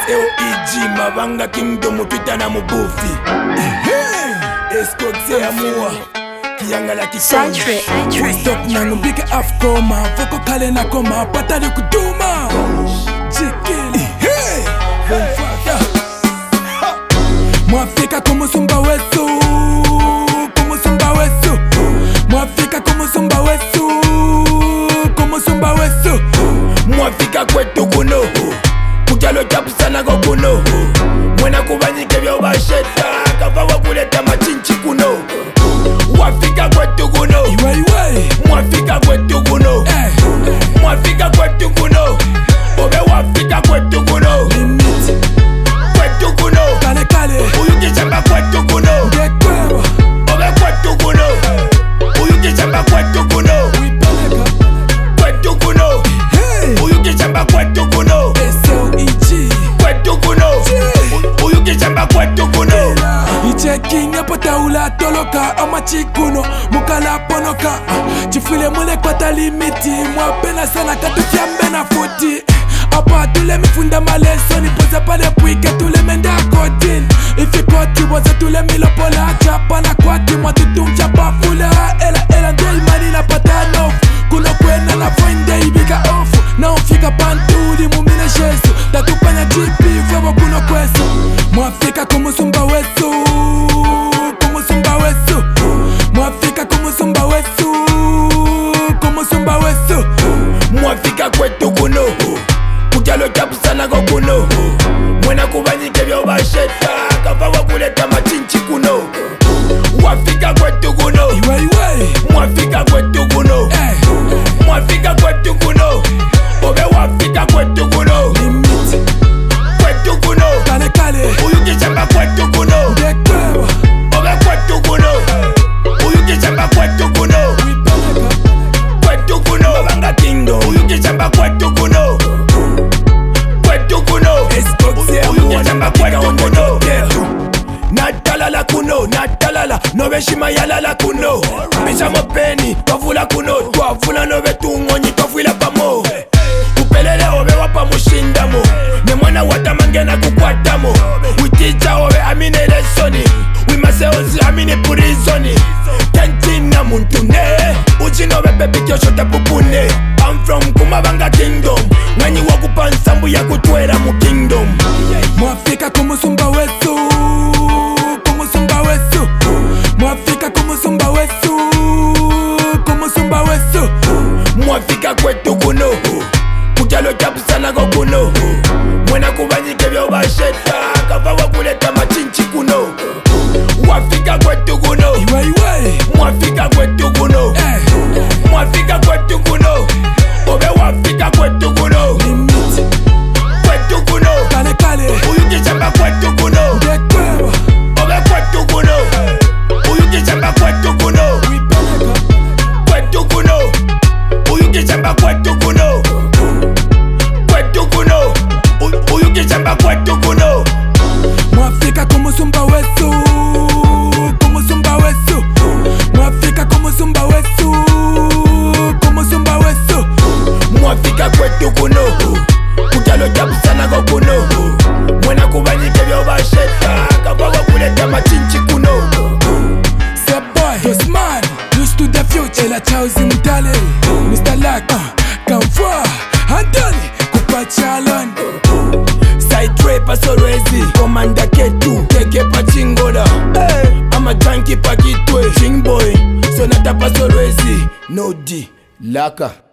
SEOEG Mavanga Kingdom Twitter na mubufi Escoxe amua Kiangala kisonji Stop nangu mbike afkoma Voko kale na koma Patali kuduma Jikili Mwafika kumusumba wesu Kumusumba wesu Mwafika kumusumba wesu Kumusumba wesu Mwafika kwetu kuno Kujalo chapu sana go kuno Mwena kubanyike vya ubasheta Kavawa kuleta machinchi kuno Mwafika kwetu kuno Mwafika kwetu kuno Mwafika kwetu kuno Obe wafika kwetu kuno Kwetu kuno Uyuki chamba kwetu kuno Obe kwetu kuno Uyuki chamba kwetu kuno Kwetu kuno Uyuki chamba kwetu kuno Kwetu kuno Uyuki chamba kwetu kuno Ichekinga pataula toloka amachikuno Mukala ponoka Chifile mule kwa talimiti Mwapena sana katukiambe na futi Apa tule mifunda maleso Nipoza pale puike tule mende akodin Ifi koti waza tule milopola Chapa na kwati mwatutum chapa fula Ela ndei mani na patano Kuno kwena na foinde ibiga ofu Na ufika pantuli mumine jesu Tatupanya jipi vwewa kuno kwesu Mwafika kumusumba wesu Kumusumba wesu Mwafika kumusumba wesu Kumusumba wesu Mwafika kwetu kuno Kujalo chapu sana go kuno Mwena kubanyike vya ubasheta Kavawa kuleta machinchi kuno Mwafika kwetu kuno Mwafika kwetu kuno Mwafika kwetu kuno Obe wafika kwetu kuno Kwetu kuno Uyuki chamba kwetu kuno Obe kwetu kuno Uyuki chamba kwetu kuno Kwetu kuno Mavanga Kingdom Uyuki chamba kwetu kuno Kwetu kuno Uyuki chamba kwetu kuno Natalala kuno Natalala Nove shima yalala kuno Bisha mopeni Twavula kuno Twavula nove tungonyi Twavula pamo Upelele obe wapa mushindamo Ne mwana watamangena kukwatamo Witicha obe amine lesoni Wimase ozi amine purizoni Kentina muntune Uchino bebe bikyo shota pupune I'm from Kumavanga Kingdom Nganyi wakupa nsambu ya kutwera mu kingdom Mwafika kumusumba wesu Kumusumba wesu Mwafika kumusumba wesu Kumusumba wesu Mwafika kwetu kuno Kujalo chapu sana go kuno Mwena kubanyike vya ubasheta Kavawa kuleta machinchi kuno Mwafika kwetu kuno Mwafika kwetu kuno Mwafika kwetu kuno Obe wafika kwetu kuno Kwetu kuno Uyuki chamba kwetu kuno Obe kwetu kuno Uyuki chamba kwetu kuno Kwetu kuno Uyuki chamba kwetu kuno Kwetu kuno Uyuki chamba kwetu kuno Mwafika kumusumba wesu Kumusumba wesu Mwafika kumusumba wesu Kumusumba wesu Mwafika kwetu kuno Kujalo chapu sana go kuno Mwena kubanyike vya ubasheta Kavawa kuleta machinchi kuno Say boy, this man used to the future Ela Chauzi Mtale Mr. Lack, come for Anthony Kupachalon Side rapper Solwezi Commander K2 Keke Pachingola Ama Janky Pakitwe Chingboy Sonata pa Solwezi No D Laka